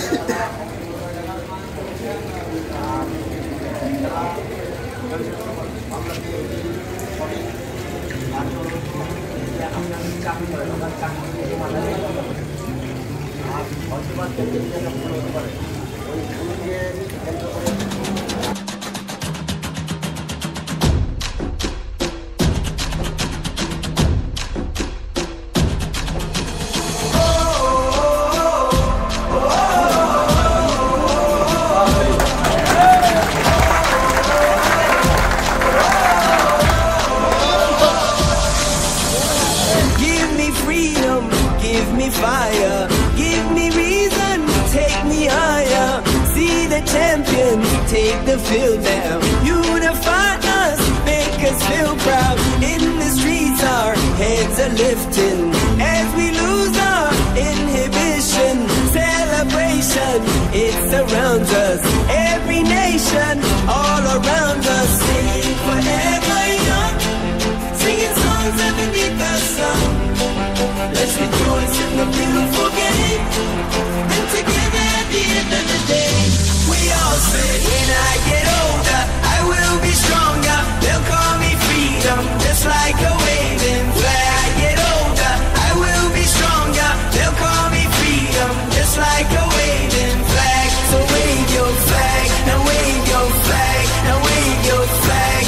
Give me fire, give me reason, take me higher. See the champions take the field now. Unify us, make us feel proud. In the streets our heads are lifting as we lose our inhibition. Celebration, it surrounds us. Every nation, all around us. Sing forever young, singing songs underneath the sun. Let's rejoice in the beautiful game, and together at the end of the day, we all say, when I get older, I will be stronger. They'll call me freedom, just like a waving flag. I get older, I will be stronger. They'll call me freedom, just like a waving flag. So wave your flag, now wave your flag, now wave your flag.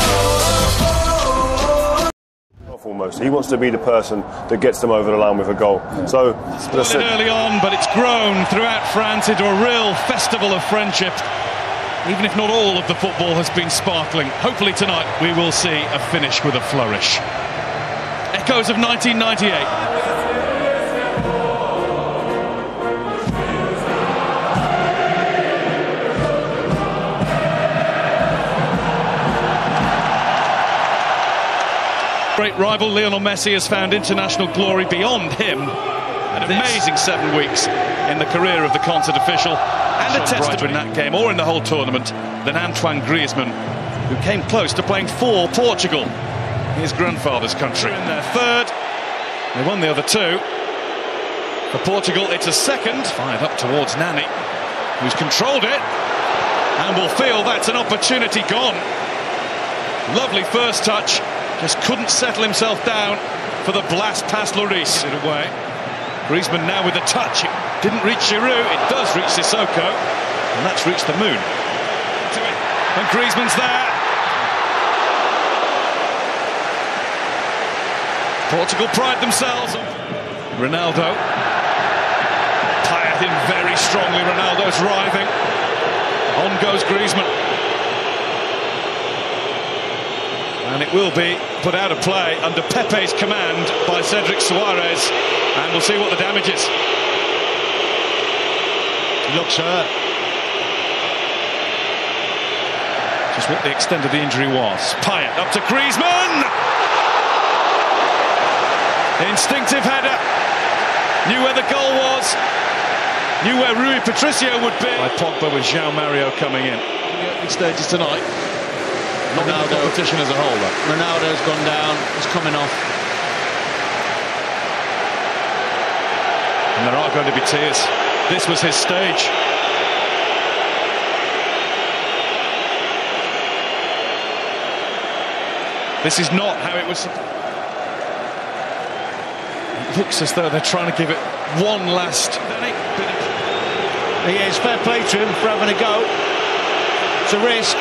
Almost. He wants to be the person that gets them over the line with a goal. So spotted early on, but it's grown throughout France into a real festival of friendship. Even if not all of the football has been sparkling, hopefully tonight we will see a finish with a flourish. Echoes of 1998. Great rival Lionel Messi has found international glory beyond him. An amazing 7 weeks in the career of the concert official, and a tester in that game or in the whole tournament than Antoine Griezmann, who came close to playing for Portugal, his grandfather's country. In their third, they won the other two. For Portugal, it's a second. Fired up towards Nani, who's controlled it, and will feel that's an opportunity gone. Lovely first touch. Just couldn't settle himself down for the blast past Lloris. It away. Griezmann now with a touch. It didn't reach Giroud. It does reach Sissoko. And that's reached the moon. And Griezmann's there. Portugal pride themselves. Ronaldo. Payet in very strongly. Ronaldo's writhing. On goes Griezmann. And it will be put out of play under Pepe's command by Cedric Suarez. And we'll see what the damage is. He looks hurt. Just what the extent of the injury was. Payet up to Griezmann. Instinctive header. Knew where the goal was. Knew where Rui Patricio would be. By Pogba with João Mario coming in. Early stages tonight. Not in the competition as a whole, though. Ronaldo's gone down, he's coming off. And there are going to be tears. This was his stage. This is not how it was. It looks as though they're trying to give it one last. He is, fair play to him for having a go. It's a risk.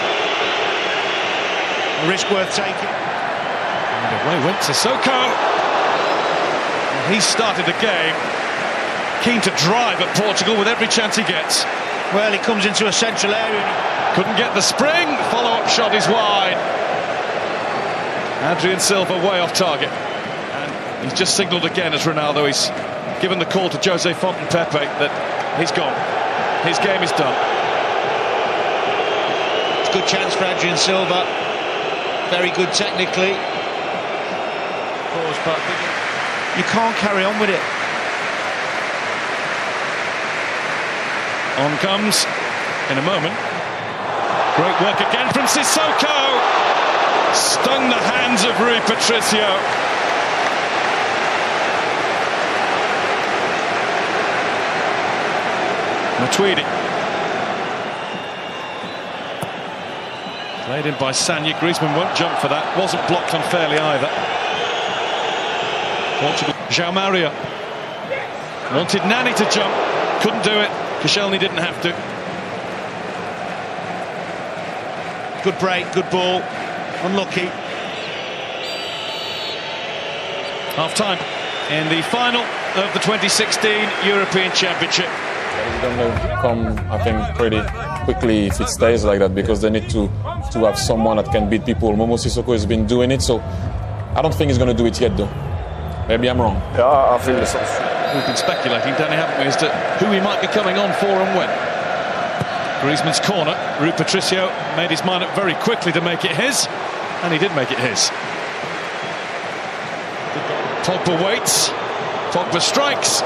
A risk worth taking. And away went Sissoko. He started the game keen to drive at Portugal with every chance he gets. Well, he comes into a central area. Couldn't get the spring. Follow-up shot is wide. Adrien Silva way off target. And he's just signalled again as Ronaldo. He's given the call to Jose Fontaine-Pepe that he's gone. His game is done. It's a good chance for Adrien Silva. Very good technically. You can't carry on with it. On comes in a moment. Great work again from Sissoko. Stung the hands of Rui Patricio. Matuidi. Played in by Sagna. Griezmann won't jump for that. Wasn't blocked unfairly either. Portugal. João Mario. Wanted Nani to jump. Couldn't do it. Koscielny didn't have to. Good break, good ball. Unlucky. Half-time in the final of the 2016 European Championship. It's going to come, I think, pretty quickly if it stays like that, because they need to have someone that can beat people. Momo Sissoko has been doing it, so I don't think he's going to do it yet, though. Maybe I'm wrong. Yeah, I feel the same. We've been speculating, Danny, haven't we, as to who he might be coming on for and when. Griezmann's corner. Rui Patricio made his mind up very quickly to make it his, and he did make it his. Pogba waits. Pogba strikes.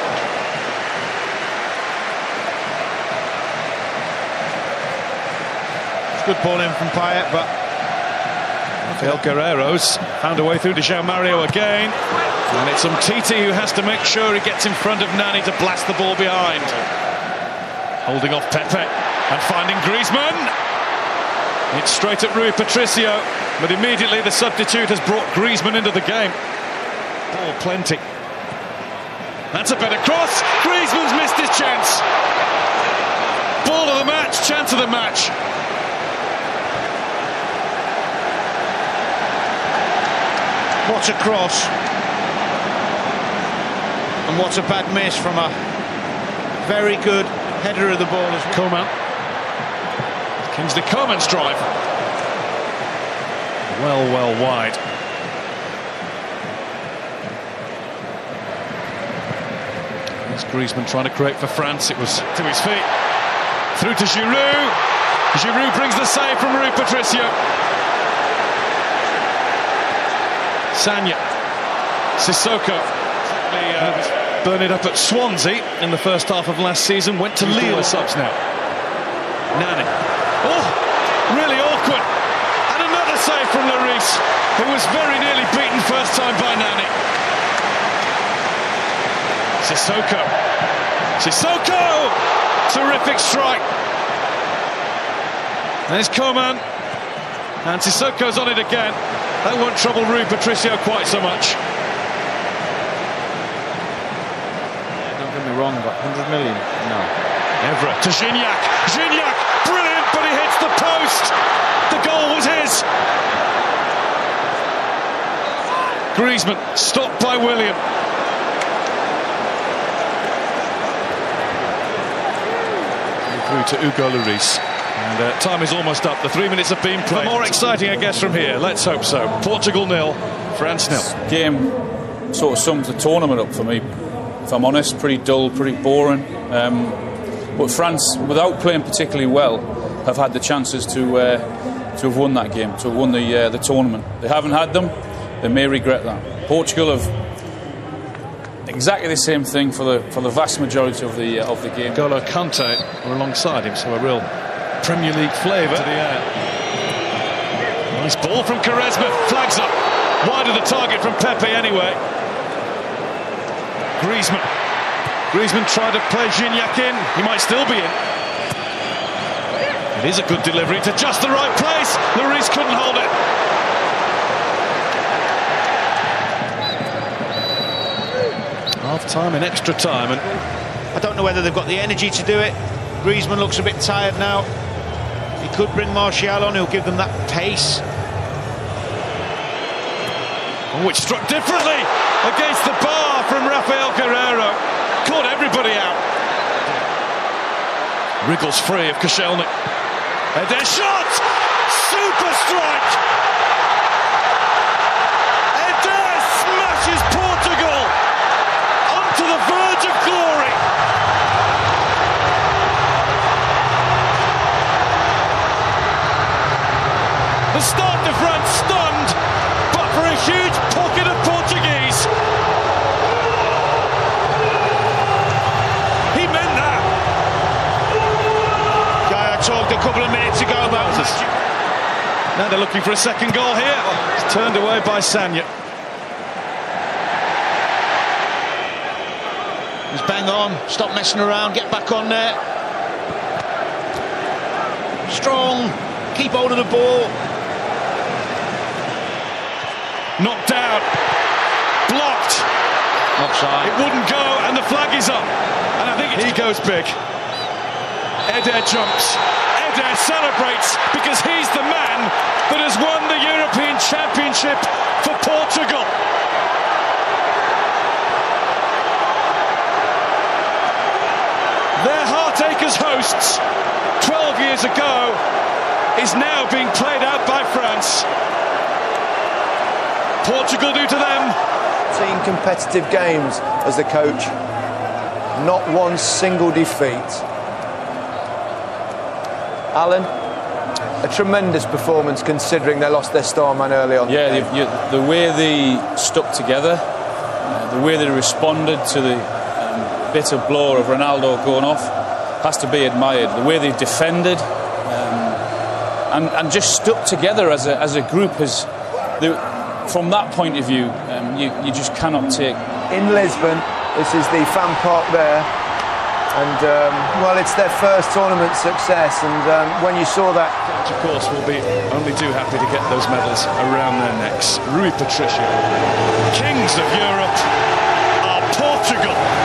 Good ball in from Payet, but Rafael Guerreiro's found a way through to João Mario again. And it's Umtiti who has to make sure he gets in front of Nani to blast the ball behind. Holding off Pepe and finding Griezmann. It's straight at Rui Patricio, but immediately the substitute has brought Griezmann into the game. Ball plenty. That's a better cross. Griezmann's missed his chance. Ball of the match, chance of the match. what a cross. And what a bad miss from a very good header of the ball as well. Coman. Kingsley Coman's drive. Well wide. There's Griezmann trying to create for France. It was to his feet. Through to Giroud. Giroud brings the save from Rui Patricio. Sagna. Sissoko. Burn it up at Swansea in the first half of last season. Went to Lille. Subs now. Nani. Oh, really awkward. And another save from Lloris, who was very nearly beaten first time by Nani. Sissoko. Sissoko! Terrific strike. There's Coman. And Sissoko's on it again. That won't trouble Rui Patricio quite so much. Don't get me wrong, but 100 million? No. Evra to Gignac. Gignac, brilliant, but he hits the post. The goal was his. Griezmann stopped by William. Through to Hugo Lloris. And time is almost up. The 3 minutes have been played. More exciting, I guess, from here. Let's hope so. Portugal 0, France 0. Game sort of sums the tournament up for me, if I'm honest. Pretty dull, pretty boring. But France, without playing particularly well, have had the chances to have won that game, to have won the tournament. They haven't had them. They may regret that. Portugal have exactly the same thing for the vast majority of the game. N'Golo Kante were alongside him, so a real Premier League flavour to the air. Nice ball from Quaresma, flags up. Wide of the target from Pepe anyway. Griezmann. Griezmann tried to play Gignac in. He might still be in. It is a good delivery to just the right place. Lloris couldn't hold it. Half-time and extra time. And I don't know whether they've got the energy to do it. Griezmann looks a bit tired now. He could bring Martial on, who'll give them that pace. Oh, which struck differently against the bar from Rafael Guerreiro. Caught everybody out. Wriggles free of Koscielny. Eder shot! Super strike! Eder smashes Portugal onto the verge of glory. The start of France stunned, but for a huge pocket of Portuguese. He meant that. Guy I talked a couple of minutes ago about magic. Now they're looking for a second goal here. It's turned away by Sagna. He's bang on, stop messing around, get back on there. Strong, keep hold of the ball. Knocked out, blocked. Offside. It wouldn't go, and the flag is up. And I think he goes big. Eder jumps. Eder celebrates because he's the man that has won the European Championship for Portugal. Their Heartacres hosts 12 years ago is now being played out by France. Portugal do to them. 13 competitive games as the coach, not one single defeat. Alan, a tremendous performance considering they lost their star man early on. Yeah, the way they stuck together, the way they responded to the bitter blow of Ronaldo going off has to be admired. The way they defended and just stuck together as a group from that point of view, you just cannot take. In Lisbon, this is the fan park there, and well, it's their first tournament success, and when you saw that, Of course, will be only too happy to get those medals around their necks. Rui Patricio, kings of Europe are Portugal.